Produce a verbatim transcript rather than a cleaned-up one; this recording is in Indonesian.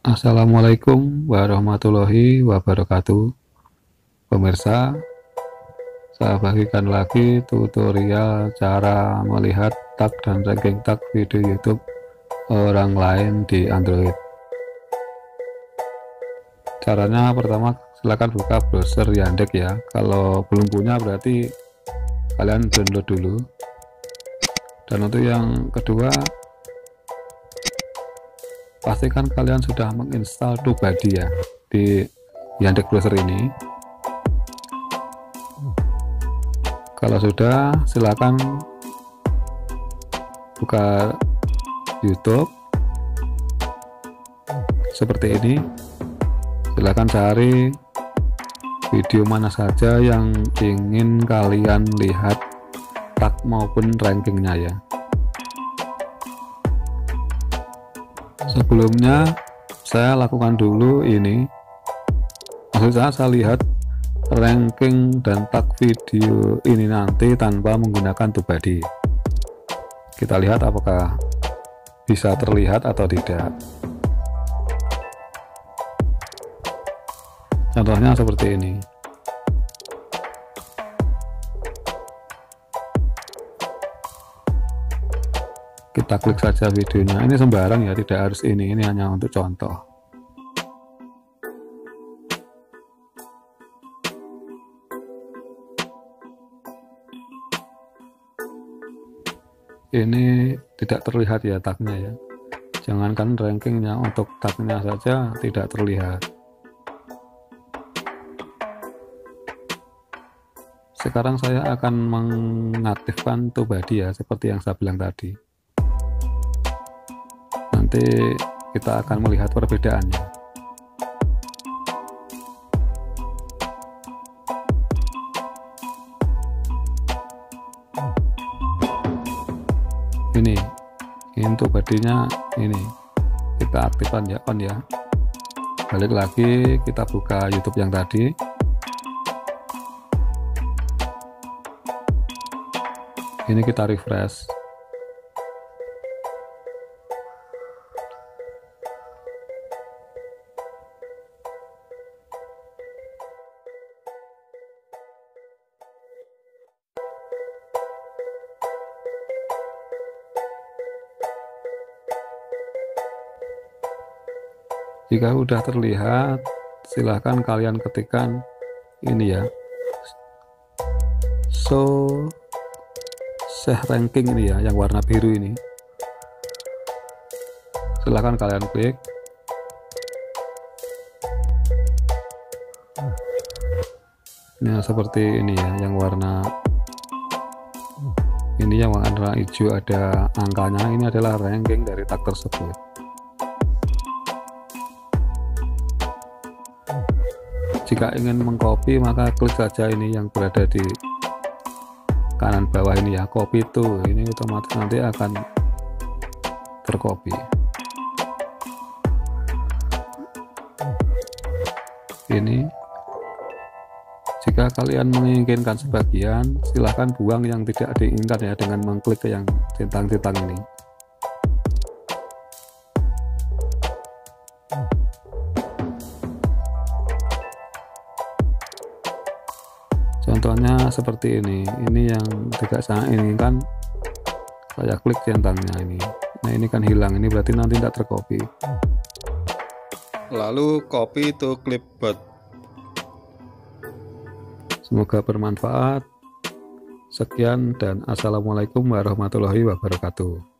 Assalamualaikum warahmatullahi wabarakatuh. Pemirsa, saya bagikan lagi tutorial cara melihat tag dan ranking tag video YouTube orang lain di Android. Caranya pertama, silakan buka browser Yandex ya. Kalau belum punya berarti kalian download dulu. Dan untuk yang kedua, pastikan kalian sudah menginstal TubeBuddy ya di Yandex browser ini. Kalau sudah, silakan buka YouTube seperti ini. Silakan cari video mana saja yang ingin kalian lihat tag maupun rankingnya ya. Sebelumnya saya lakukan dulu ini, maksud saya saya lihat ranking dan tag video ini nanti tanpa menggunakan TubeBuddy. Kita lihat apakah bisa terlihat atau tidak. Contohnya seperti ini. Kita klik saja videonya. Ini sembarang ya, tidak harus ini. Ini hanya untuk contoh. Ini tidak terlihat ya tagnya ya. Jangankan rankingnya, untuk tagnya saja tidak terlihat. Sekarang saya akan mengaktifkan TubeBuddy ya, seperti yang saya bilang tadi. Nanti kita akan melihat perbedaannya. Ini, ini TubeBuddy-nya ini. Kita aktifkan ya, on ya. Balik lagi, kita buka YouTube yang tadi. Ini kita refresh. Jika sudah terlihat, silahkan kalian ketikkan ini ya, so share ranking ini ya, yang warna biru ini. Silahkan kalian klik. Nah seperti ini ya, yang warna ini, yang warna hijau ada angkanya. Ini adalah ranking dari tag tersebut. Jika ingin mengcopy, maka klik saja ini yang berada di kanan bawah ini ya, copy to. Ini otomatis nanti akan tercopy. Ini jika kalian menginginkan sebagian, silahkan buang yang tidak diinginkan ya, dengan mengklik ke yang centang-centang ini. Contohnya seperti ini. Ini yang tidak saya inginkan, saya klik centangnya ini. Nah ini kan hilang, ini berarti nanti tidak tercopy. Lalu copy to clipboard. Semoga bermanfaat. Sekian dan assalamualaikum warahmatullahi wabarakatuh.